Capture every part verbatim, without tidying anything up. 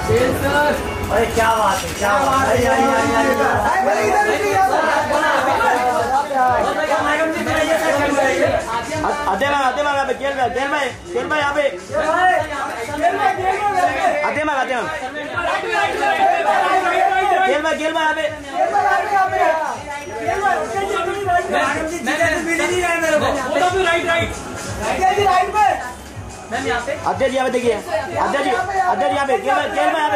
अरे क्या बात है, क्या बात है। आते मैं आते मैं यहाँ पे खेल भाई खेल भाई खेल भाई यहाँ पे आते मैं आते मैं खेल भाई खेल भाई यहाँ पे राइट राइट अध्यक्ष जी यहाँ पे देखिए अध्यक्ष जी अध्यक्ष यहाँ पे खेल भाई खेल भाई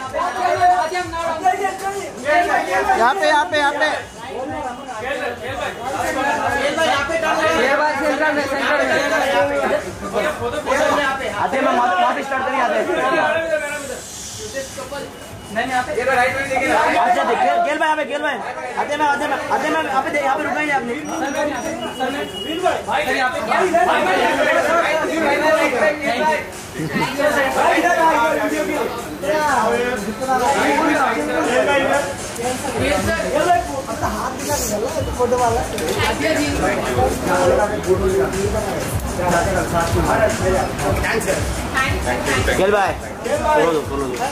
यहाँ पे यहाँ पे यहाँ पे आते मैं वहाँ पे स्टार्ट करिए आते अच्छा खेल खेल भाई यहाँ पे खेल भाई आते मैं आते मैं आते मैं यहाँ पे यहाँ पे रुकाएंगे आपने फोटो वाला खेल भाई बोलो दो बोलो दो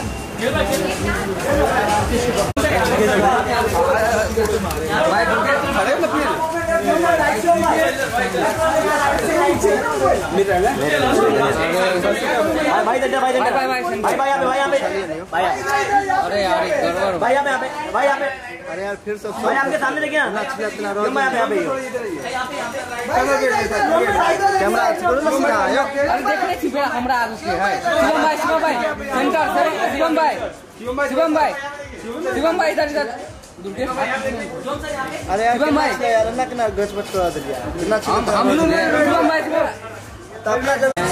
भाई भाई भाई भाई भाई भाई भाई यहाँ पे भाई अरे यार भाई यहाँ पे भाई यहाँ पे अरे यार फिर सब भाई आपके सामने देखिए ना क्यों मैं यहाँ पे कैमरा अरे देखने छी हमरा आगू के है शिवम भाई शिवम भाई सेंटर शिवम भाई शिवम भाई शिवम भाई इधर इधर अरे यार शिवम भाई यार अन्ना के ना गच बच करा दिया इतना अच्छा हम लोग शिवम भाई तब ना जब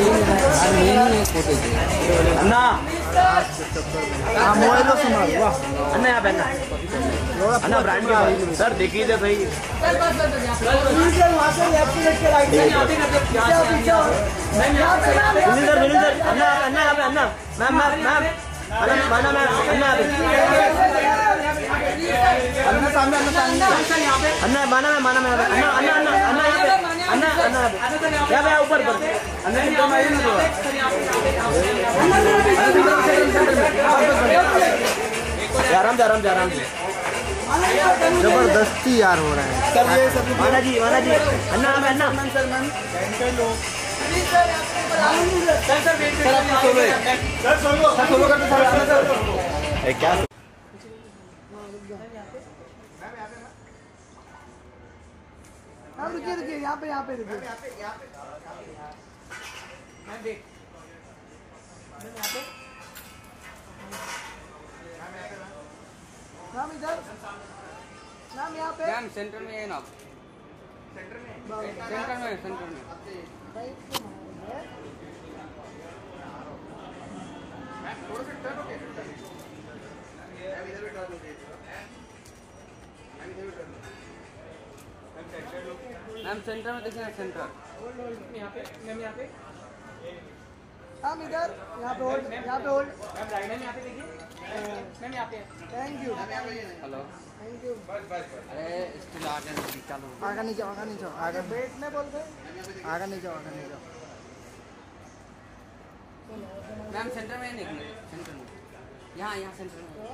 अन्ना हां मोबाइल से मार वाह अन्ना यहाँ पे अन्ना अन्ना ब्रांड के सर देखिए तो सही वहां से लेफ्ट लेफ्ट के right Sunil sir Sunil sir Anna Anna यहाँ पे Anna ma'am ma'am ma'am Anna Mana ma'am अन्ना अन्ना सामने अन्ना सामने अन्ना माना मैम माना मैम अन्ना अन्ना अन्ना अन्ना यहाँ पे अन्ना अन्ना यहाँ पे ऊपर पर अन्ना की कम आई ना आराम से आराम से आराम से जबरदस्ती यार हो रहा है सर ये सब Mana ji Mana ji Anna Anna sir ma'am sir sir sir आप solo sir solo sir solo करते सर क्या हाँ रुकिए रुकिए यहाँ पे यहाँ पे रुकिए मैम देख मैम इधर मैम यहाँ पे मैम सेंटर में है ना सेंटर में सेंटर में सेंटर में मैम थोड़ा सा टर्न हो गया मैम इधर भी टर्न हो गया मैम इधर भी टर्न मैम सेंटर में देखिए सेंटर यहाँ पे मैम यहाँ पे मैम इधर यहाँ पे होल्ड यहाँ पे होल्ड मैम राइट में यहाँ पे देखिए मैम यहाँ पे thank you hello thank you बस बस अरे स्टिल आगे नहीं चलो आगे नहीं जाओ आगे नहीं जाओ आगे वेट में बोल रहे आगे नहीं जाओ आगे नहीं जाओ मैम सेंटर में नहीं सेंटर में यहाँ यहाँ सेंटर में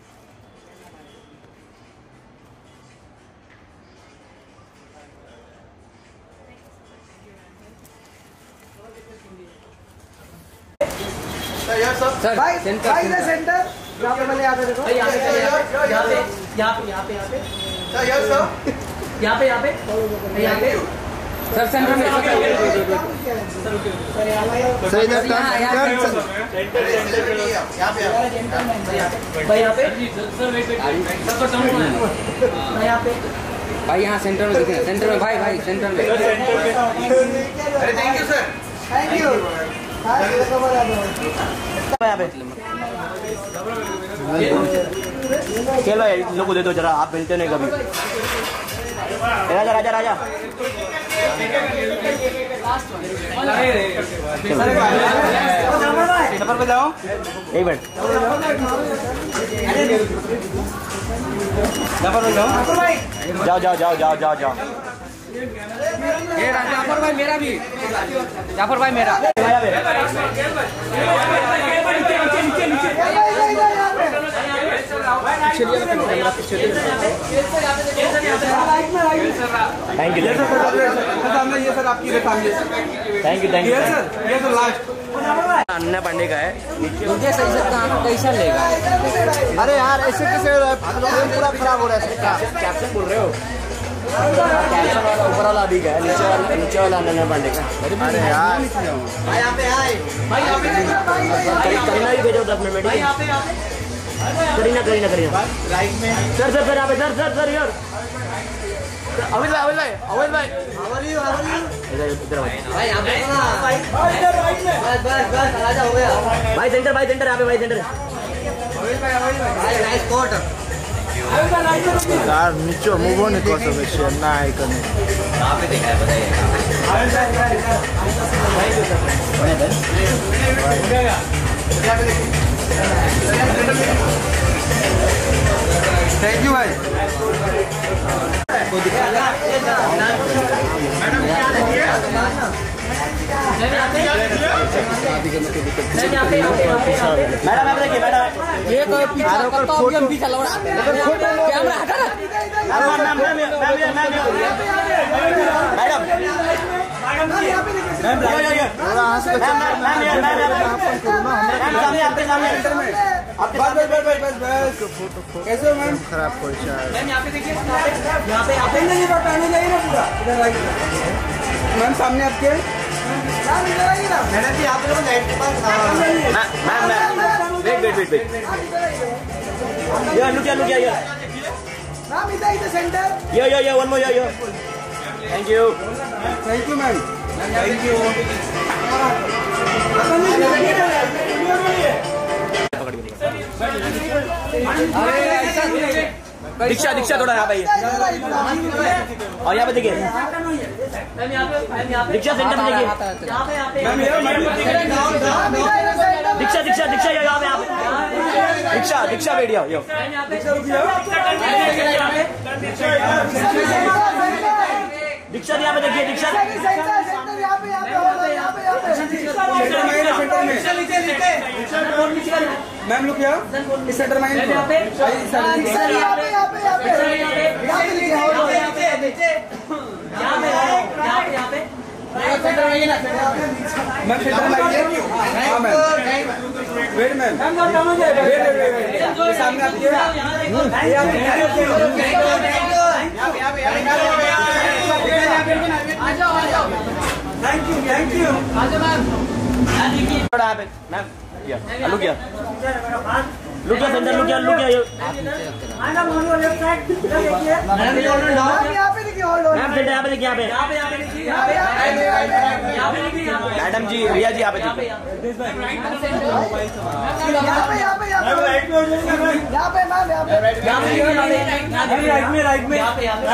सर भाई भाई ना सेंटर यहाँ पे पहले आते देखो यहाँ पे यहाँ पे यहाँ पे यहाँ पे यहाँ पे सर यस सर यहाँ पे यहाँ पे यहाँ पे सर सेंटर में सर इधर टर्न सेंटर यहाँ पे भाई यहाँ पे sir wait wait sir turn यहाँ पे भाई यहाँ सेंटर में देखिए सेंटर में भाई भाई सेंटर में अरे thank you sir thank you खेल भाई लोग को दे दो जरा आप मिलते नहीं कभी राजा राजा राजा सफर पे जाओ एक मिनट सफर पे जाओ जाओ जाओ जाओ जाओ जाओ ये जाफर भाई मेरा भी जाफर भाई मेरा पीछे लिया कैमरा पीछे लिया। थैंक यू सामने ये सर आपकी सामने। Thank you thank you sir ये तो लास्ट अन्ना पांडे का है। मुझे सही से कहाँ कैसा लेगा? अरे यार ऐसे कैसे पूरा खराब हो रहा है। कैप्टन बोल रहे हो? कैप्टन वाला ऊपर वाला अभी का नीचे वाला नीचे वाला अन्ना पांडे का। अरे यार भाई यहाँ पे आए भाई यहाँ पे करीना भी भेजो दस मिनट में। करीना करीना करीना राइट में सर सर सर यहाँ पे सर सर सर यार अविल भाई अविल भाई अविल भाई हमारी हमारी इधर इधर भाई यहाँ पे ना बस बस बस राजा हो गया भाई सेंटर भाई सेंटर यहाँ पे भाई सेंटर भाई नाइस कोट यार नीचे मूव ऑन कर सकते शेयर ना आइकन यहाँ पे देखा है बताइए थैंक यू भाई। मैडम आप देखिए मैडम ये कोई पीछा करता हो हम पीछा लौड़ा कैमरा हटा ना ma'am ma'am ma'am ma'am ma'am madam ma'am yo yo yo ma'am ma'am ma'am ma'am सामने आपके सामने बस बस बस बस बस कैसे हो मैम? खराब कोई शायद मैम यहाँ पे देखिए यहाँ पे यहाँ पे नहीं पहने जाइए ना पूरा इधर आइए मैम सामने आपके मैडम जी आप लोग लाइट के पास ma'am ma'am wait wait wait wait yo look yeah look yeah yo ma'am इधर इधर centre yo yo yo one more yo yo thank you thank you ma'am thank you. Diksha Diksha थोड़ा यहाँ पे और यहाँ पे देखिए दीक्षा सेंटर में देखिए दीक्षा दीक्षा दीक्षा यो यहाँ पे यहाँ पे दीक्षा दीक्षा बैठ जाओ यो दीक्षा यहाँ पे देखिए दीक्षा मैम लुक यार इस centre mind ma'am centre mind हाँ मैम वेट मैम सामने thank you thank you ma'am look yeah look yeah centre look yeah look yeah ma'am centre यहाँ पे देखिए यहाँ पे मैडम जी रिया जी यहाँ पे राइट में राइट में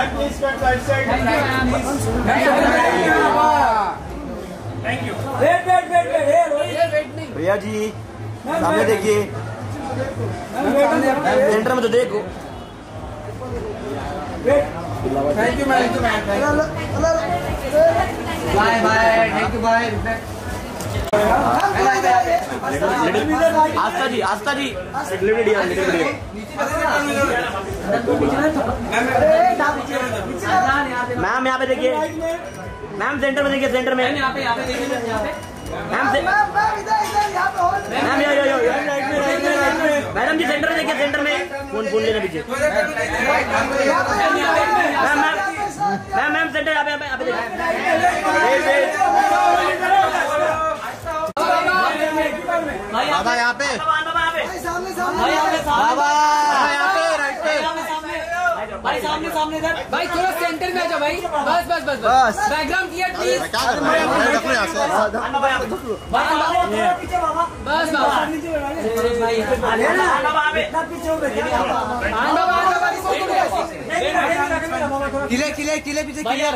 thank you. Wait wait wait wait Riya ji सामने देखिए सेंटर में तो देखो। Thank you ma'am bye bye thank you bye Aastha ji Aastha ji little dear little dear ma'am यहाँ पे देखिए मैम सेंटर में देखिए सेंटर में यहाँ पे यहाँ पे देखिए यहाँ पे मैम से ma'am yo yo yo madam जी सेंटर में देखिए सेंटर में फोन फोन लेना पीछे ma'am ma'am ma'am ma'am centre यहाँ पे यहाँ पे देखिए बाबा यहाँ पे सामने बाबा यहाँ पे राइट पे भाई सामने सामने इधर भाई थोड़ा सेंटर में आ जाओ भाई बस बस बस बस। बैकग्राउंड क्लियर प्लीज क्या कर रहे हैं बस बस किले किले किले पीछे क्लियर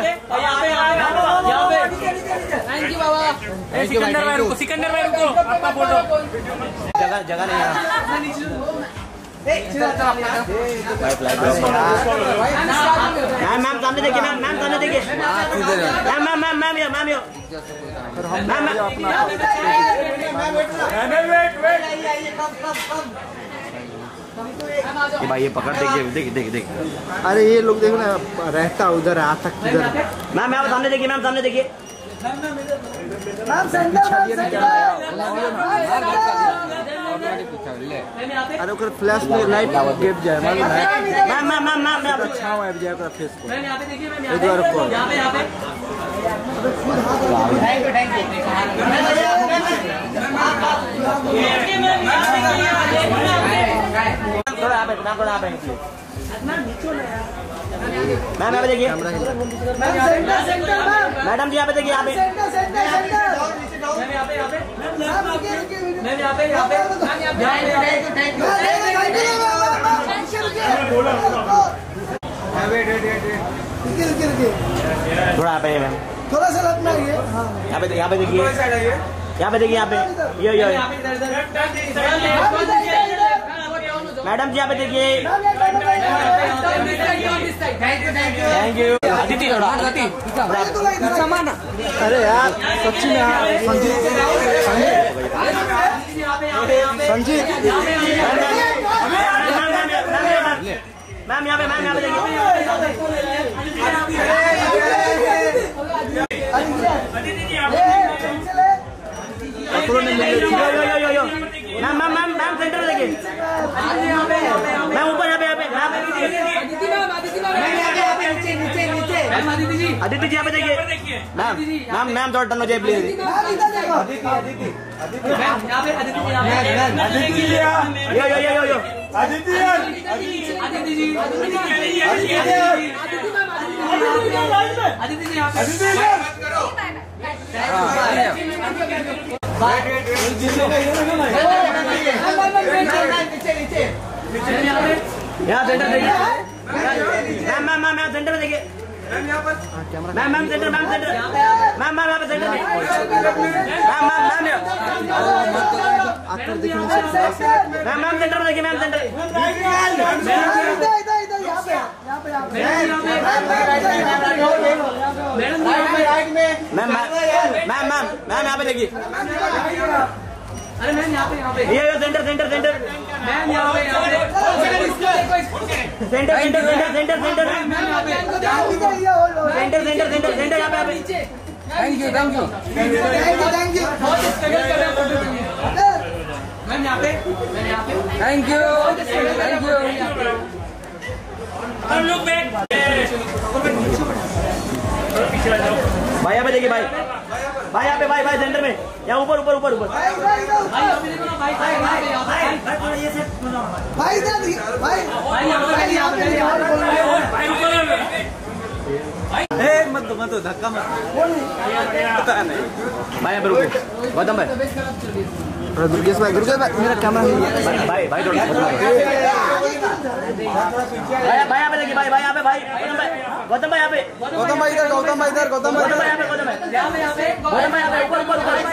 थैंक यू बाबा सिकंदर भाई रुको सिकंदर भाई रुको आपका फोटो जगह जगह नहीं है मैम मैम सामने देखिए मैम मैम सामने देखिए ma'am ma'am ma'am ma'am yo ma'am yo ma'am ये भाई ये पकड़ देखिए देख देख देख। अरे ये लोग देखो ना, रहता उधर आ तक उधर। मैम मैम सामने देखिए, मैम सामने देखिए। मैम सेंटर अरे ओकर फ्लैश में लाइट गिर जाए मालूम है। Ma'am ma'am ma'am ma'am ma'am छाव आ जाए ओकर फेस को। मैम यहाँ पे देखिए, मैम एक बार रुको। यहाँ पे यहाँ पे थोड़ा आप मैम थोड़ा आप मैम यहाँ पे देखिए। मैडम जी यहाँ पे देखिए, यहाँ पे मैम यहाँ पे यहाँ पे मैम यहाँ पे यहाँ पे थोड़ा आप मैम थोड़ा सा लगना है। यहाँ पे यहाँ पे देखिए, यहाँ पे देखिए, यहाँ पे यो यो मैडम जी यहाँ पे देखिए। थैंक यू अदिति थोड़ा अदिति अरे यार सच्ची में संजीत संजीत मैम यहाँ पे मैम यहाँ पे देखिए। Yo yo yo ma'am ma'am ma'am ma'am centre में देखिए। मैम ऊपर यहाँ पे यहाँ पे अदिति जी यहाँ पे देखिए। मैम मैम मैम थोड़ा टर्न हो जाए please. Yo yo yo yo yo Aditi ji Aditi ji Aditi ji यहाँ सेंटर देखिए। मैम मैम मैम यहाँ सेंटर में देखिए। Ma'am ma'am centre ma'am centre ma'am ma'am यहाँ पे सेंटर में मैम मैम मैम आकर देखने से मैम मैम सेंटर में देखिए। Ma'am centre ma'am ma'am ma'am ma'am यहाँ पे देखिए। अरे मैम यहाँ पे यहाँ पे ये ये सेंटर सेंटर सेंटर मैम यहाँ पे यहाँ पे centre centre centre centre centre ma'am यहाँ पे सेंटर सेंटर सेंटर सेंटर यहाँ पे यहाँ पे thank you thank you thank you बहुत स्ट्रगल कर रहे हैं फोटो के लिए। मैम यहाँ पे मैम यहाँ पे थैंक यू थैंक यू हम लोग बैक भाई यहाँ पे देखिए। भाई भाई यहाँ पे भाई भाई सेंटर में यहाँ ऊपर ऊपर ऊपर ऊपर भाई यहाँ पे देखो ना भाई भाई भाई यहाँ पे भाई भाई भाई यहाँ पे यहाँ पे ए मत मत धक्का मत पता नहीं भाई यहाँ पे रुको गौतम भाई अरे दुर्गेश भाई दुर्गेश भाई मेरा कैमरा नहीं है भाई भाई थोड़ा भाई भाई यहाँ पे देखिए। भाई भाई यहाँ पे भाई गौतम भाई गौतम भाई यहाँ पे गौतम भाई इधर गौतम भाई इधर गौतम भाई गौतम भाई यहाँ पे गौतम भाई यहाँ पे यहाँ पे गौतम भाई यहाँ पे ऊपर ऊपर ऊपर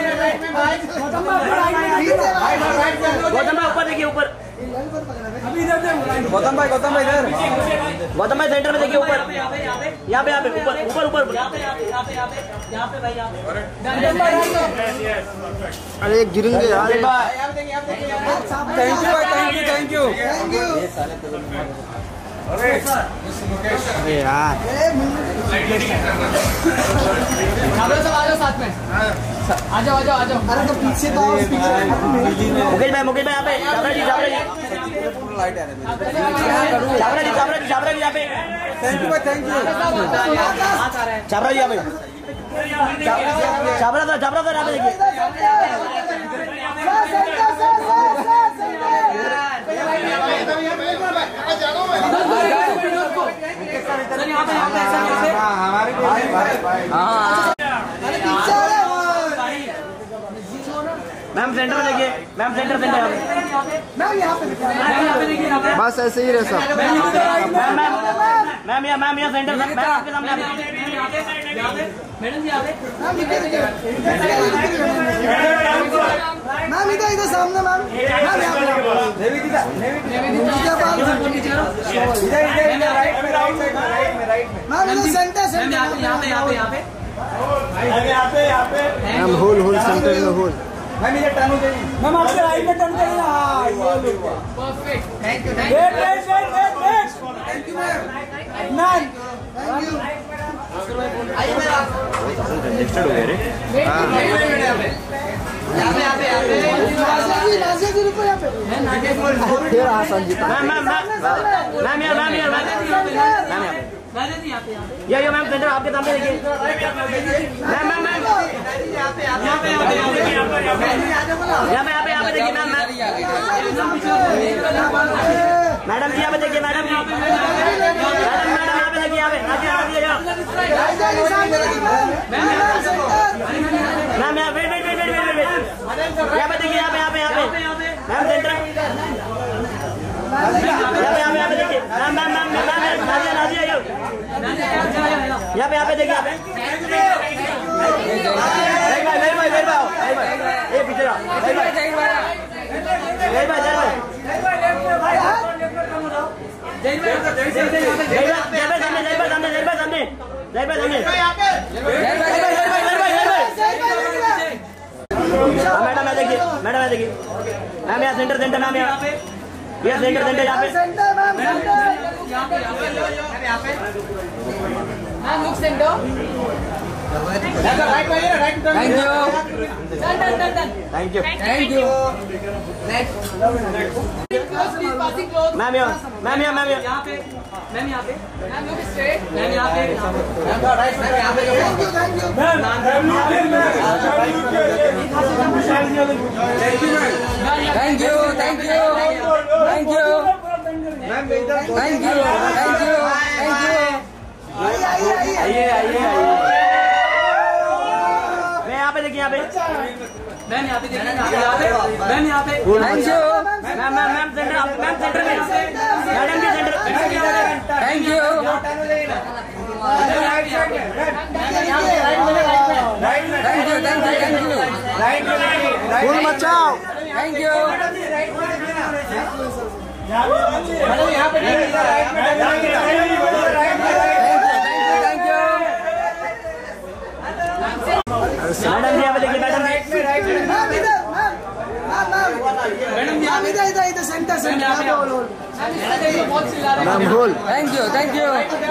गौतम भाई ऊपर देखिए ऊपर गौतम भाई गौतम भाई इधर गौतम भाई सेंटर में देखिए ऊपर यहाँ पे यहाँ पे यहाँ पे यहाँ पे ऊपर ऊपर ऊपर यहाँ पे यहाँ पे यहाँ पे यहाँ पे भाई यहाँ पे अरे गिरेंगे यार थैंक यू भाई thank you thank you thank you अरे यार आप लोग सब आ जाओ साथ में आ जाओ आ जाओ आ जाओ अरे तो पीछे तो आओ, पीछे मुकेश भाई मुकेश भाई यहाँ पे चावड़ा जी चावड़ा जी लाइट आ रही चावड़ा जी चावड़ा जी चावड़ा जी यहाँ पे थैंक यू भाई थैंक यू चावड़ा जी यहाँ पे चावड़ा सर चावड़ा सर यहाँ पे देखिए। सर यहाँ पे यहाँ पे सर यहाँ पे हमारे भाई भाई भाई मैम सेंटर में देखिए। मैम सेंटर सेंटर यहाँ पे मैम यहाँ पे मैम यहाँ पे देखिए यहाँ पे बस ऐसे ही रहे सब मैम मैम मैम यहाँ मैम यहाँ सेंटर मैम आपके सामने यहाँ पे यहाँ पे यहाँ पे मैडम जी यहाँ पे मैम इधर इधर सामने मैम मैम यहाँ पे निवेदिता निवेदिता पाल इधर इधर इधर राइट में राइट साइड में राइट में राइट में मैम इधर सेंटर मैम यहाँ पे यहाँ पे यहाँ पे यहाँ पे यहाँ पे यहाँ पे Thank ma'am you. Whole whole centre में होल मैम इधर टर्न हो जाइए। मैम आपके राइट में टर्न करिए। हाँ ये लो Perfect. Thank you. Wait, wait, wait, wait, wait. Thank you, ma'am. None. Thank you. आइए मेरा रजिस्टर्ड हो गया रे यहाँ पे यहाँ पे यहाँ पे नाजिया जी नाजिया जी रुको यहाँ पे फिर हाँ Sanjeet ma'am ma'am ma'am ma'am यार मैम यार ma'am ma'am yeah yeah ma'am centre आपके सामने देखिए मैम मैम मैम यहाँ पे यहाँ पे यहाँ पे यहाँ पे यहाँ पे यहाँ पे यहाँ पे देखिए मैम मैडम जी यहाँ पे देखिए मैडम मैडम मैडम यहाँ पे देखिए यहाँ पे आगे आगे जाओ मैम यहाँ wait wait wait wait wait wait यहाँ पे देखिए यहाँ पे यहाँ पे यहाँ पे मैम सेंटर यहाँ पे यहाँ पे यहाँ पे देखिए ma'am ma'am ma'am ma'am Nazia Nazia यहाँ पे यहाँ पे देखिए यहाँ पे भाई भाई भाई भाई भाई भाई ये पीछे आओ भाई भाई भाई भाई भाई भाई जय भाई जय भाई सामने जय भाई सामने जय भाई सामने जय भाई सामने मैडम मैं देखिए मैडम मैं देखिए मैम यहाँ सेंटर सेंटर मैम यहाँ ये सेंटर सेंटर यहाँ पे centre ma'am ma'am look centre Thank you. Done done done done thank you Thank you. Close please passing close ma'am यहाँ मैम यहाँ मैम यहाँ यहाँ पे मैम यहाँ पे मैम लुक स्ट्रेट मैम यहाँ पे Thank you. Thank you. Thank you. Thank you. Thank you. Thank you. Thank you. आइए आइए आइए आइए आइए आइए मैं यहाँ पे देखिए यहाँ पे मैम यहाँ पे देखिए यहाँ पे मैम यहाँ पे Thank you. Ma'am ma'am ma'am centre ma'am centre में मैडम के centre Thank you. Thank you. Thank you. Thank you. फूल मचाओ Thank you. Thank you. Madam जी यहाँ पे देखिए मैडम मैम इधर मैम मैम मैम इधर इधर इधर सेंटर सेंटर यहाँ पे बोलो बहुत चिल्ला रहे हैं ma'am whole Thank you. Thank you.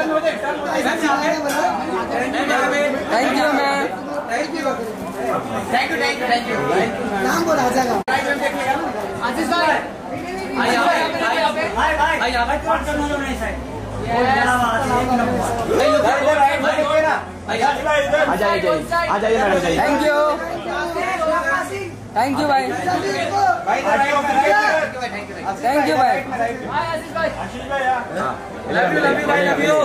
Thank you, ma'am. नाम बोला आजा का आशीष भाई आइए यहाँ पे यहाँ पे आइए यहाँ पे आ जाइए आ जाइए मैडम जाइए Thank you. Thank you, bhai. Thank you, bhai. Hi Ashish भाई लव यू लव यू भाई लव यू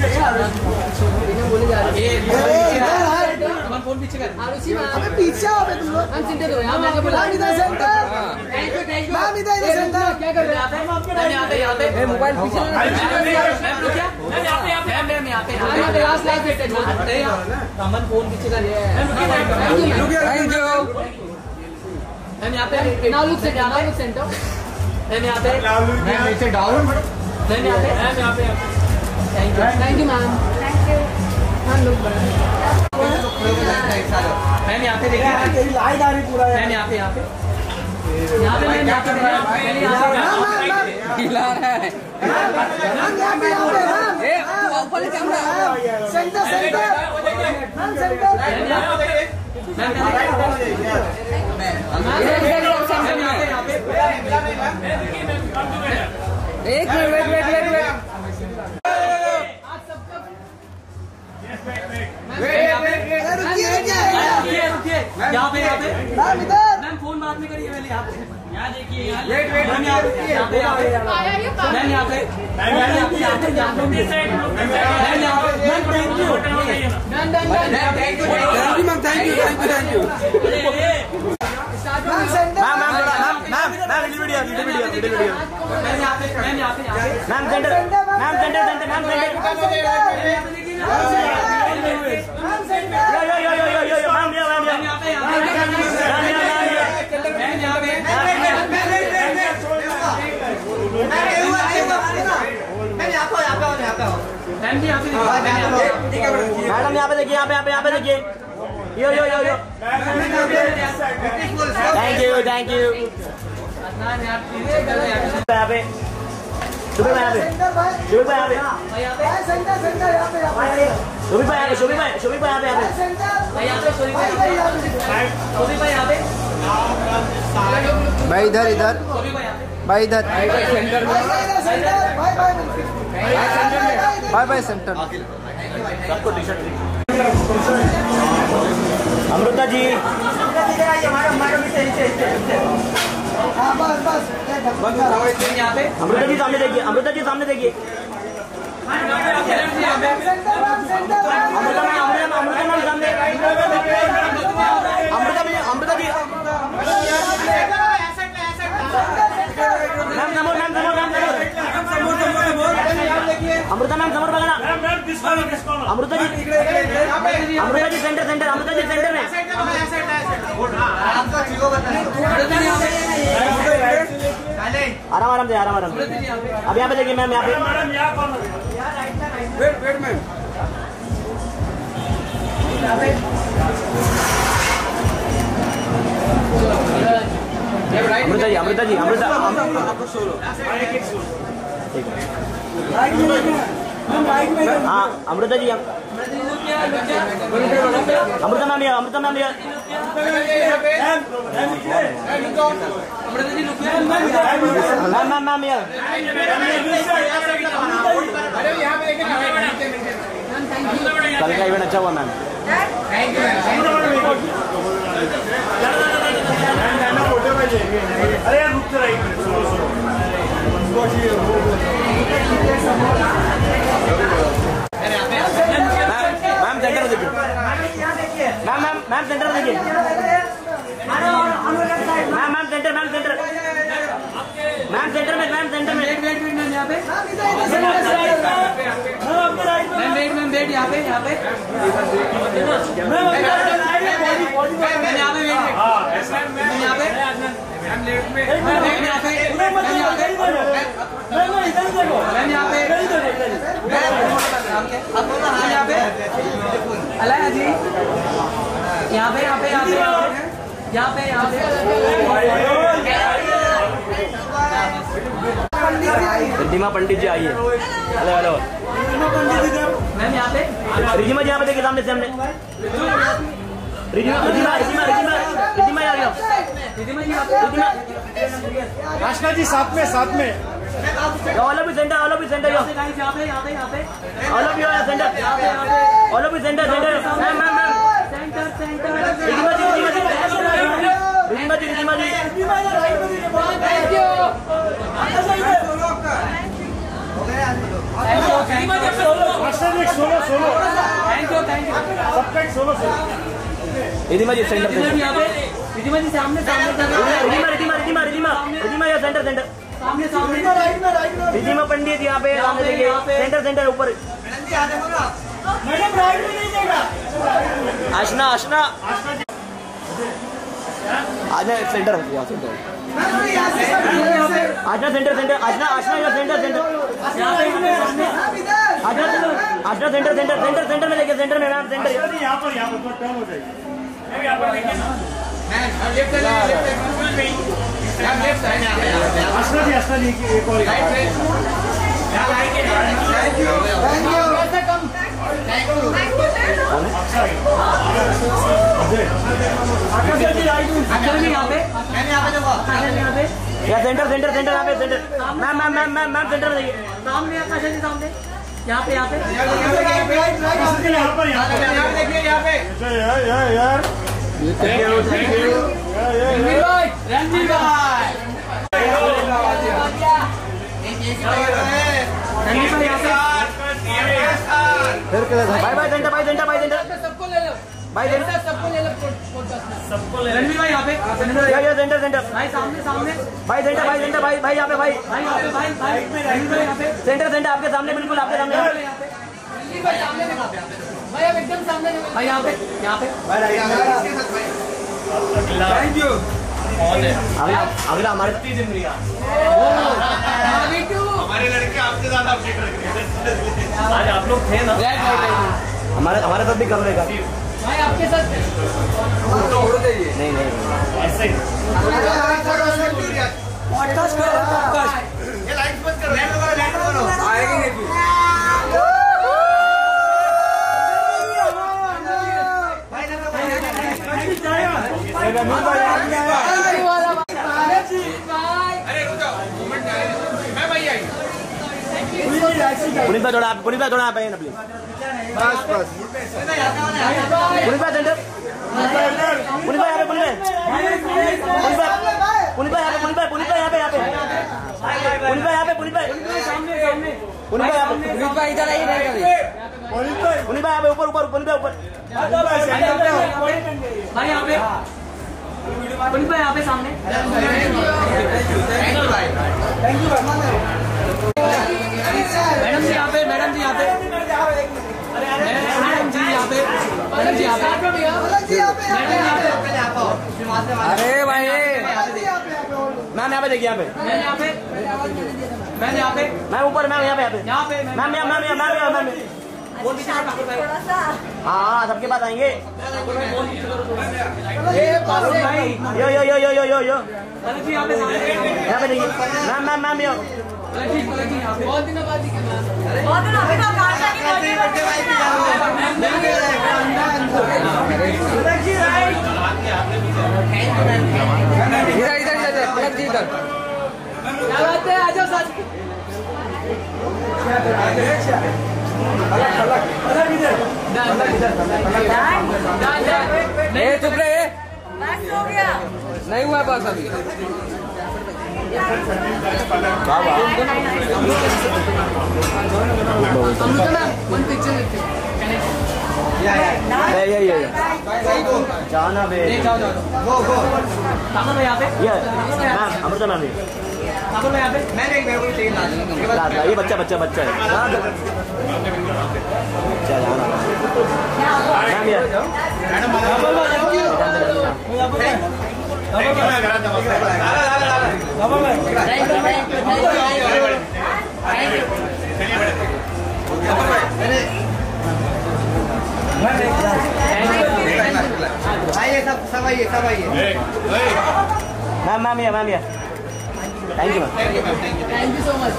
कौन फोन पीछे कर आरुषि मैम अबे पीछे आओ बे तुम लोग मैम सेंटर दो यहाँ मैंने बोला मैम इधर centre thank you thank you ma'am इधर इधर सेंटर क्या कर रहे हैं आप मैम यहाँ पे यहाँ पे Hey, mobile पीछे लगा। मैम रुकिए मैम यहाँ पे मैम मैम यहाँ पे यहाँ पे लास्ट लास्ट वेट है अमन फोन पीछे कर मैम रुकिए Thank you. मैम यहाँ पे now look centre now look centre ma'am यहाँ पे Ma'am, नीचे down. मैम यहाँ पे मैम यहाँ पे thank you thank you ma'am thank you ma'am look ma'am यहाँ पे देखिए तेरी लाइट आ रही पूरा मैम यहाँ पे यहाँ पे यहाँ पे मैम यहाँ पे मैम यहाँ पे मैम मैम हिला रहा है। मैम यहाँ पे यहाँ पे मैम ए, तू ऊपर camera. Centre centre ma'am centre ma'am एक minute, wait, wait, wait, wait. रुकिए रुकिए रुकिए रुकिए यहाँ पे यहाँ पे मैम इधर मैम फोन बाद में करिए पहले यहाँ पे यहाँ देखिए Wait, wait, मैम यहाँ पे यहाँ पे यहाँ पे मैम यहाँ पे मैम यहाँ पे यहाँ पे यहाँ पे मैम यहाँ पे ma'am thank you done done done thank you Thank you, ma'am. Thank you, thank you, thank you. Ma'am centre ma'am ma'am ma'am ma'am ma'am video video video video ma'am यहाँ पे मैम यहाँ पे यहाँ पे ma'am centre ma'am centre centre ma'am centre ma'am centre yo yo yo yo yo yo yo ma'am ma'am ma'am यहाँ पे यहाँ पे मैम यहाँ पे मैम जी यहाँ पे मैडम यहाँ पे देखिए यहाँ पे यहाँ पे यहाँ पे देखिए yo yo yo yo thank you thank you यहाँ पे शुभी भाई यहाँ पे शुभी भाई यहाँ पे सेंटर सेंटर यहाँ पे शुभी भाई यहाँ पे शुभी भाई शुभी भाई यहाँ पे यहाँ पे भाई इधर इधर भाई इधर बाय बाय सेंटर सबको टी शर्ट अमृता जी अमृता जी सामने देखिए अमृता जी सामने देखिए अमृता मैम अमृता मैम सामने अमृता अमृता जी मैम समोर मैम समोर मैम समोर अमृता मैम समोर बघा ना Amrita ji Amrita ji centre centre Amrita ji centre में आराम आराम से आराम आराम अब यहाँ पे देखिए मैम यहाँ पे wait wait ma'am Amrita ji Amrita ji Amrita हाँ अमृता जी अमृता मैम ये अमृता मैम ये मैम मैम मैम ये कल का इवेंट अच्छा हुआ मैम अरे यार रुक तो रही मैम सेंटर में देखिए मैम मैम मैम सेंटर में देखिए ma'am ma'am centre ma'am centre ma'am centre में मैम सेंटर में वेट वेट मैम यहाँ पे मैम वेट मैम वेट यहाँ पे यहाँ पे मैम यहाँ पे वेट मैम यहाँ पे मैम लेट में मैम यहाँ पे मैम यहाँ पे मैम यहाँ पे यहाँ पे अलाया जी यहाँ पे यहाँ पे यहाँ पे यहाँ पे यहाँ पे रिधिमा पंडित जी आइए हेलो हेलो मैम यहाँ पे रिधिमा जी यहाँ पे देखिए सामने से हमने रिधिमा रिधिमा रिधिमा रिधिमा रिधिमा आ गया रिधिमा जी यहाँ पे रिधिमा आशना जी साथ में साथ में all of centre all of centre यहाँ पे यहाँ पे यहाँ पे यहाँ पे all of you centre all of centre centre ma'am ma'am ma'am centre centre Ridhima ji Ridhima ji Ridhima ji Ridhima ji thank you Aashna ji solo solo thank you thank you सबका एक solo solo Ridhima ji centre Ridhima ji यहाँ पे रिधिमा जी सामने सामने रिधिमा रिधिमा रिधिमा रिधिमा रिधिमा या सेंटर सेंटर सामने सामने रिधिमा पंडित यहाँ पे सामने देखिए सेंटर सेंटर ऊपर आशना आशना आशना सेंटर यहाँ centre Aashna centre centre Aashna Aashna या centre centre Aashna Aashna centre centre centre centre में देखिए सेंटर में मैम सेंटर यहाँ पर यहाँ पर टर्न हो जाएगी यहाँ पर देखिए ना आशना जी आशना जी एक और या सेंटर सेंटर सेंटर यहाँ पे centre ma'am ma'am ma'am ma'am ma'am centre में देखिए सामने आकाशा जी सामने यहाँ पे यहाँ पे यहाँ पर यहाँ पर देखिए यहाँ पे यार यार यार रणवीर भाई रणवीर भाई रणवीर भाई यहाँ पे bye bye centre bye centre bye centre सबको ले लो बाय सेंटर सबको ले लो सबको ले रणवीर भाई यहाँ पे या या सेंटर सेंटर भाई सामने सामने भाई सेंटर भाई सेंटर भाई भाई यहाँ पे भाई भाई यहाँ पे भाई भाई रणवीर भाई यहाँ पे सेंटर सेंटर आपके सामने बिल्कुल आपके सामने रणवीर भाई सामने भाई आप एकदम सामने भाई यहाँ पे यहाँ पे थैंक यू अगला अगला हमारे हमारे लड़के आपसे ज्यादा अपडेट रख रहे हैं आज आप लोग थे ना हमारे हमारे साथ भी कर लेगा भाई आपके साथ नहीं नहीं ऐसे ही पॉडकास्ट करो पॉडकास्ट ये लाइट्स बंद करो लैंड करो लैंड करो आएगी नहीं तू भाई ना भाई अरे रुक जाओ मोमेंट मैं भाई आई पुलिस पे थोड़ा पुलिस पे थोड़ा आप आइए ना प्लीज बस बस पुलिस पे सेंटर पुलिस पे यहाँ पे पुलिस पे पुलिस पे पुलिस पे यहाँ पे पुलिस पे पुलिस पे यहाँ पे यहाँ पे पुलिस पे यहाँ पे पुलिस पे सामने सामने पुलिस पे यहाँ पे पुलिस भाई इधर आइए नहीं कभी पुलिस पे यहाँ पे ऊपर ऊपर पुलिस पे ऊपर भाई यहाँ पे पुलिस भाई यहाँ पे सामने मैडम जी यहाँ पे मैडम जी यहाँ पे मैडम जी यहाँ पे मैडम जी यहाँ पे अरे भाई मैम यहाँ पे देखिए यहाँ पे मैम यहाँ पे मैम यहाँ पे मैम ऊपर मैम यहाँ पे यहाँ पे यहाँ पे ma'am ma'am ma'am ma'am ma'am ma'am बोल दीजिए ठाकुर भाई हाँ हाँ सबके पास आएंगे भाई यो yo yo yo yo yo यो अलग जी यहाँ पे सामने यहाँ पे देखिए मैम मैम मैम यो अलग जी अलग जी यहाँ पे बहुत दिनों बाद बहुत दिन अभी तो कांटा की बॉडी इधर इधर इधर पलट जी इधर क्या बात है आ जाओ साथ ए चुप रहे मैक्स हो गया नहीं हुआ बस अभी ये ये ये जाना बे जाओ जाओ ठाकुर भाई यहाँ पे ये मैम अमृता मैम ये ठाकुर भाई यहाँ पे मैंने एक मेरे को चाहिए ना ला ला ये बच्चा बच्चा बच्चा है चल आना मैम ये मैडम आइए सब सब आइए सब आइए मैम मैम ये मैम ये thank you ma'am thank you ma'am thank you thank you so much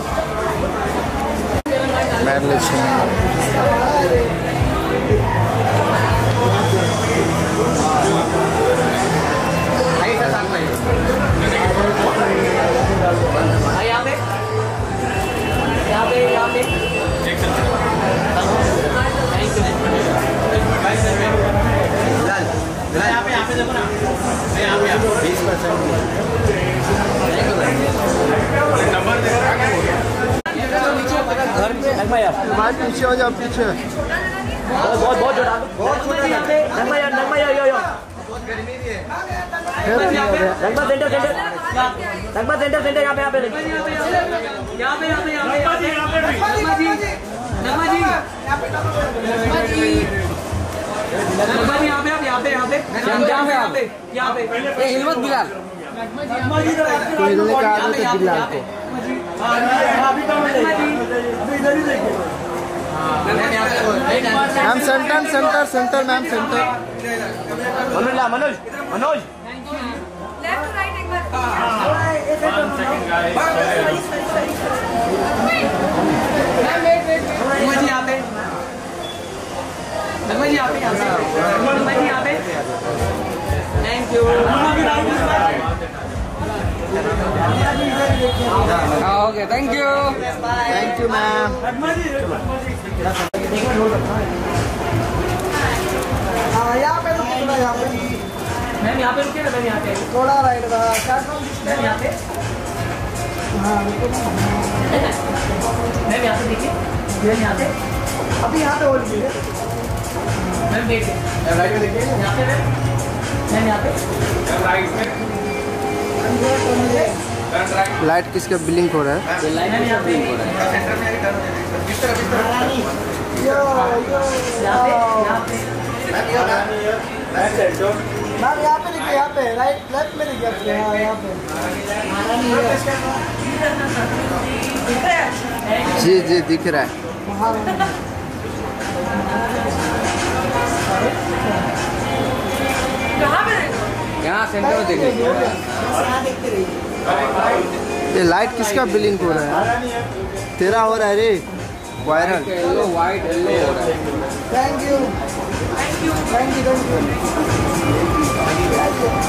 आइए सर साथ में भाई यहाँ पे यहाँ पे यहाँ पे थैंक यू यहाँ पे यहाँ पे देखो ना यहाँ पे बीस परसेंट नंबर देखो घर पे नगमा यार पीछे हो जाओ पीछे बहुत बहुत बहुत जोड़ा बहुत छोटा नगमा यार नगमा यार यो यो बहुत गर्मी भी है Nagma centre centre Nagma centre centre यहाँ पे यहाँ पे देखिए यहाँ पे यहाँ पे यहाँ पे यहाँ पे नगमा जी नगमा जी नगमा जी नगमा जी यहाँ पे आप यहाँ पे यहाँ पे यहाँ पे यहाँ पे यहाँ पे ए हिम्मत बिलाल नगमा जी तो हिलने का आदत है बिलाल को ma'am centre centre centre ma'am centre Manoj ला Manoj Manoj left to right एक बार नगमा जी यहाँ पे नगमा जी यहाँ पे यहाँ पे नगमा जी यहाँ पे thank you okay thank you thank you ma'am हाँ यहाँ पे रुकिए थोड़ा यहाँ पे मैम यहाँ पे रुकिए ना मैम यहाँ पे थोड़ा राइट का क्या काम मैम यहाँ पे हाँ रुको मैम यहाँ पे देखिए मैम यहाँ पे अभी यहाँ पे होल्ड कीजिए मैम देखिए राइट में देखिए यहाँ पे मैम मैम यहाँ पे राइट में लाइट किसका ब्लिंक हो रहा है? मैम यहाँ पे सेंटर में इस तरफ इस तरफ यो यो यहाँ पे यहाँ पे मैम ये मैम मैम यहाँ पे देखिए यहाँ पे राइट लेफ्ट में देखिए आपके हाँ यहाँ पे जी जी दिख रहा है। हाँ कहाँ पे यहाँ सेंटर में देखिए यहाँ देखते रहिए ये लाइट किसका ब्लिंक हो रहा है? तेरा हो रहा है रे वायरल। येलो वाइट येलो हो रहा है। Thank you thank you thank you